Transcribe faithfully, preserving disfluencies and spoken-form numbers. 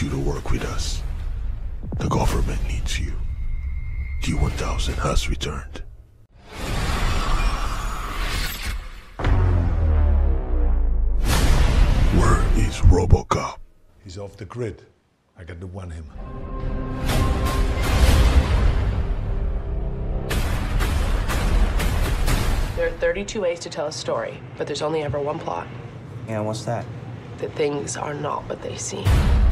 you to work with us. The government needs you. G one thousand has returned. Where is RoboCop? He's off the grid. I got to warn him. There are thirty-two ways to tell a story, but there's only ever one plot. Yeah, what's that? That things are not what they seem.